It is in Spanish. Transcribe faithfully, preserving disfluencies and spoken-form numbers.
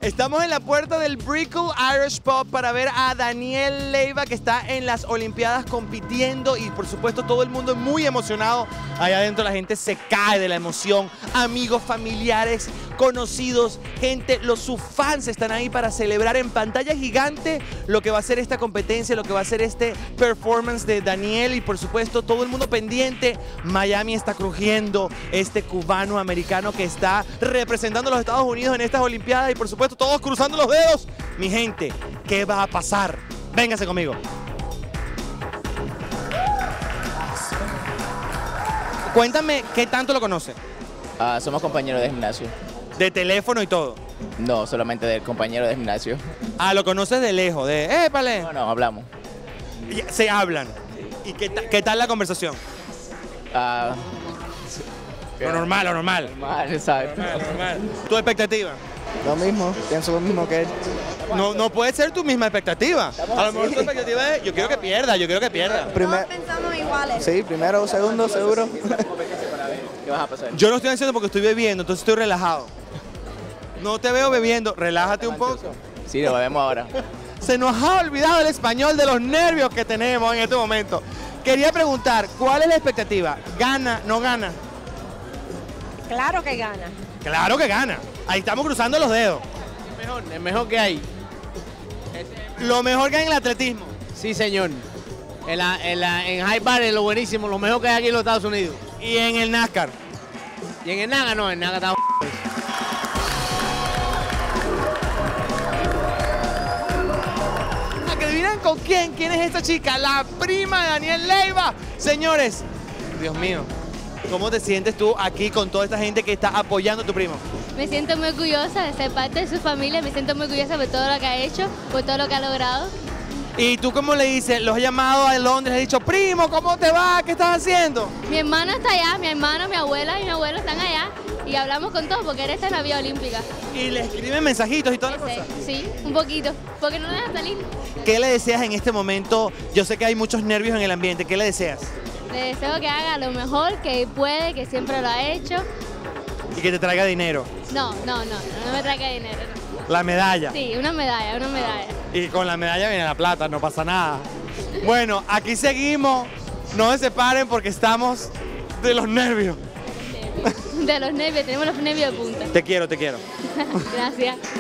Estamos en la puerta del Brickell Irish Pub para ver a Daniel Leyva, que está en las Olimpiadas compitiendo, y por supuesto todo el mundo muy emocionado. Allá adentro la gente se cae de la emoción. Amigos, familiares, conocidos, gente, los sus fans están ahí para celebrar en pantalla gigante lo que va a ser esta competencia, lo que va a ser este performance de Daniel, y por supuesto todo el mundo pendiente. Miami está crujiendo, este cubano americano que está representando a los Estados Unidos en estas Olimpiadas, y por supuesto todos cruzando los dedos. Mi gente, ¿qué va a pasar? Véngase conmigo. Cuéntame, ¿qué tanto lo conoce? Uh, somos compañeros de gimnasio. ¿De teléfono y todo? No, solamente del compañero de gimnasio. Ah, lo conoces de lejos, de épale. No, no, hablamos. Y se hablan. ¿Y qué, ta qué tal la conversación? Uh, lo normal, lo normal. Normal, exacto. Normal, normal. ¿Tu expectativa? Lo mismo, pienso lo mismo que él. No, no puede ser tu misma expectativa. A lo mejor tu expectativa es, yo quiero que pierda, yo quiero que pierda. Primer... Todos pensamos iguales. Sí, primero o segundo, seguro. ¿Qué vas a pasar? Yo no estoy haciendo porque estoy bebiendo, entonces estoy relajado. No te veo bebiendo, relájate un poco. Sí, lo vemos ahora. Se nos ha olvidado el español de los nervios que tenemos en este momento. Quería preguntar, ¿cuál es la expectativa? ¿Gana, no gana? Claro que gana. Claro que gana. Ahí estamos cruzando los dedos. El mejor, el mejor que hay. Lo mejor que hay en el atletismo. Sí, señor. En, la, en, la, en High Bar es lo buenísimo, lo mejor que hay aquí en los Estados Unidos. Y en el NASCAR. Y en el Naga no, en el Naga está... ¿Adivinen con quién? ¿Quién es esta chica? La prima de Daniel Leyva. Señores, Dios mío, ¿cómo te sientes tú aquí con toda esta gente que está apoyando a tu primo? Me siento muy orgullosa de ser parte de su familia, me siento muy orgullosa por todo lo que ha hecho, por todo lo que ha logrado. ¿Y tú cómo le dices? Los has llamado a Londres, le has dicho, primo, ¿cómo te va? ¿Qué estás haciendo? Mi hermano está allá, mi hermano, mi abuela y mi abuelo están allá y hablamos con todos porque él está en la vía olímpica. ¿Y le escriben mensajitos y toda la cosa? Sí, un poquito, porque no le dejan salir. ¿Qué le deseas en este momento? Yo sé que hay muchos nervios en el ambiente, ¿qué le deseas? Le deseo que haga lo mejor que puede, que siempre lo ha hecho. Y que te traiga dinero. No, no, no, no, no me traiga dinero. No. La medalla. Sí, una medalla, una medalla. Y con la medalla viene la plata, no pasa nada. Bueno, aquí seguimos. No se separen porque estamos de los nervios. De los nervios, tenemos los nervios de punta. Te quiero, te quiero. Gracias.